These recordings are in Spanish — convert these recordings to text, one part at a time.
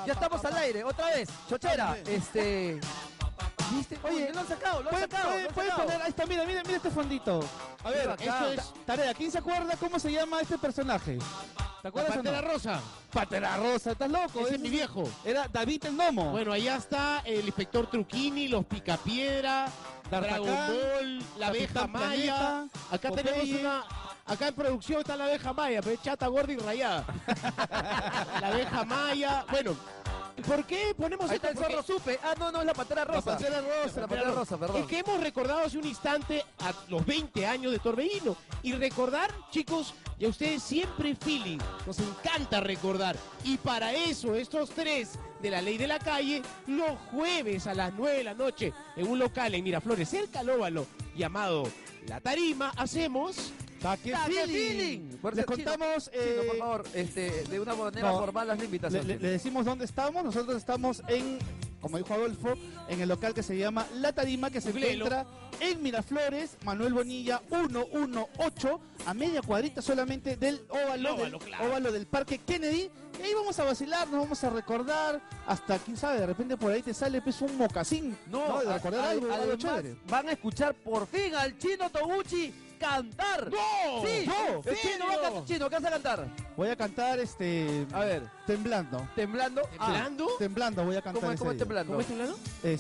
Ya estamos al aire, otra vez. Chochera, ¿viste? Oye, lo han sacado, lo han sacado. Puedes poner, ahí está, mira este fondito. A ver, esto es tarea. ¿Quién se acuerda cómo se llama este personaje? ¿Te acuerdas? Pantera Rosa. Pantera Rosa, ¿estás loco? Ese es mi viejo. Era David el Gnomo. Bueno, allá está el inspector Truquini, los Picapiedra, Dragon Ball, la abeja Maya. Acá tenemos una... Acá en producción está la abeja Maya, pero es chata, gorda y rayada. La abeja Maya. Bueno, ¿por qué ponemos Ahí está el zorro supe. Ah, no, es la Pantera Rosa. La Pantera Rosa. La Pantera Rosa, perdón. Es que hemos recordado hace un instante a los 20 años de Torbellino. Y recordar, chicos, y a ustedes siempre feeling. Nos encanta recordar. Y para eso, estos tres de la Ley de la Calle, los jueves a las 9 de la noche, en un local en Miraflores, cerca al Óvalo, llamado La Tarima, hacemos... Taque Feeling. Les contamos, Chino, por favor, de una manera formal las invitaciones. Le decimos dónde estamos. Nosotros estamos en, como dijo Adolfo, en el local que se llama La Tarima, que se encuentra en Miraflores, Manuel Bonilla 118, a media cuadrita solamente del óvalo del Parque Kennedy. Y ahí vamos a vacilar, nos vamos a recordar, hasta quién sabe, de repente por ahí te sale pues un mocasín. No, de recordar algo chévere. Van a escuchar por fin al Chino Toguchi cantar. ¡No! Sí, ¡No! el Chino va a cantar. Chino, ¿qué vas a cantar? Voy a cantar a ver, Temblando. ¿Temblando? ¿Temblando? Temblando voy a cantar. ¿Cómo es temblando? ¿Cómo es temblando?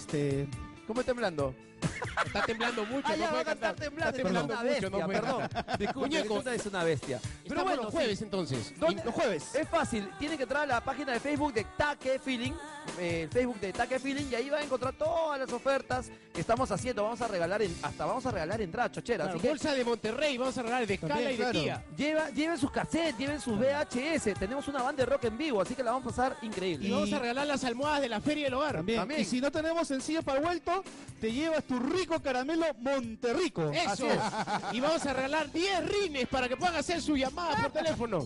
¿Cómo es temblando? Está temblando mucho, Ah, no ya va puede a cantar cantar. temblando. Está temblando Es una mucho, bestia, no puede perdón. cantar. Disculpe, Muñeco. es una bestia. Pero bueno, los jueves entonces. ¿Dónde? Los jueves. Es fácil, tiene que entrar a la página de Facebook de Taque Feeling, el Facebook de Taque Feeling, y ahí va a encontrar todas las ofertas que estamos haciendo. Vamos a regalar entradas, Chochera. Claro, Así que bolsa de Monterrey, vamos a regalar de escala y de tía. lleven sus cassettes, lleven sus VHS. Tenemos una banda de rock en vivo, así que la vamos a pasar increíble. Y vamos a regalar las almohadas de la Feria del Hogar. También. Y si no tenemos sencillo para el vuelto, te llevas tu rico caramelo Monterrico. Eso. Y vamos a regalar 10 rines para que puedan hacer su llamada por teléfono.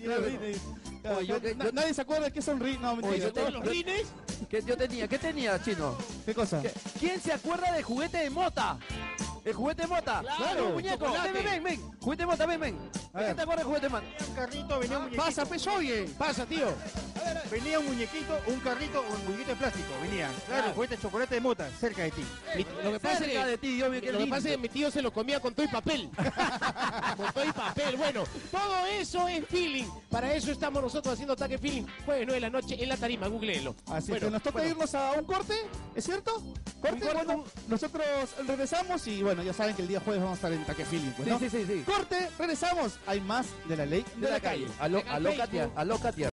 Nadie se acuerda de qué son rines. No, mentira. Todos los rines. ¿Qué tenía, Chino? ¿Qué cosa? ¿Quién se acuerda del juguete de mota? ¿El juguete de mota? Claro, muñeco. chocolate. Ven. Juguete de mota, ven. ¿Qué te acuerdas del juguete de mota? Un carrito, venía un muñequito. Pasa, pues, oye. Pasa, tío. Venía un muñequito, un carrito o un muñequito de plástico. Venían. Claro, juguete de chocolate de mota, cerca de ti. Lo que pasa Cerca de ti, Dios mío, qué lo que lindo. pasa es que mi tío se lo comía con todo y papel. Con todo y papel. Bueno, todo eso es feeling. Para eso estamos nosotros haciendo Ataque Feeling. Jueves 9 de la noche en La Tarima, googleenlo. Así bueno, que nos toca irnos a un corte, ¿es cierto? Corte, bueno, nosotros regresamos y bueno, ya saben que el día jueves vamos a estar en Taque Feeling, pues, ¿no? Sí. Corte, regresamos. Hay más de la Ley de la Calle. Aló, Katia.